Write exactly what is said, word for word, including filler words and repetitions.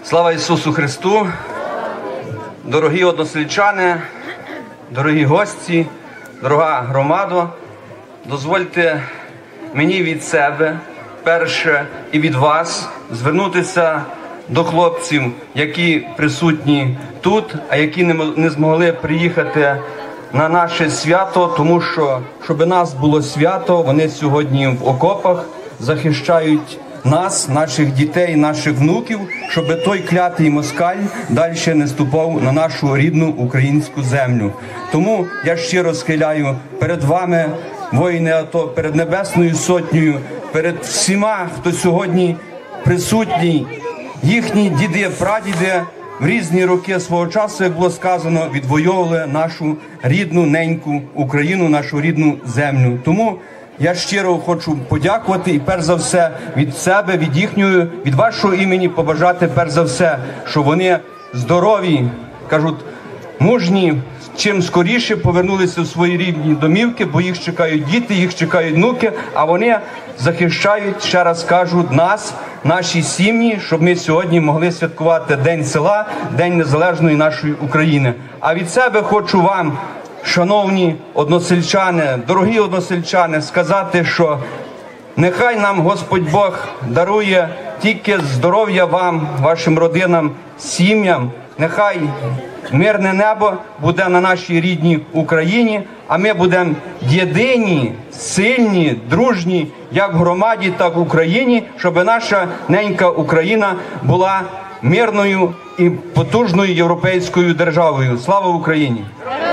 Слава Ісусу Христу! Дорогі односельчани, дорогі гості, дорога громадо, дозвольте мені від себе, перше, і від вас звернутися до хлопців, які присутні тут, а які не змогли приїхати на наше свято, тому що, щоб нас було свято, вони сьогодні в окопах захищають нас, наших дітей, наших внуків, щоб той клятий москаль далі не ступав на нашу рідну українську землю. Тому я щиро схиляю перед вами, воїни АТО, перед Небесною Сотнею, перед всіма, хто сьогодні присутній, їхні діди, прадіди в різні роки свого часу, як було сказано, відвоювали нашу рідну неньку Україну, нашу рідну землю. Тому я щиро хочу подякувати і перш за все від себе, від їхнього, від вашого імені побажати перш за все, що вони здорові, кажуть, мужні, чим скоріше повернулися в свої рідні домівки, бо їх чекають діти, їх чекають внуки, а вони захищають, ще раз кажу, нас, наші сім'ї, щоб ми сьогодні могли святкувати День села, День незалежної нашої України. А від себе хочу вам, шановні односельчани, дорогі односельчани, сказати, що нехай нам Господь Бог дарує тільки здоров'я вам, вашим родинам, сім'ям. Нехай мирне небо буде на нашій рідній Україні, а ми будемо єдині, сильні, дружні, як в громаді, так і в Україні, щоб наша ненька Україна була мирною і потужною європейською державою. Слава Україні!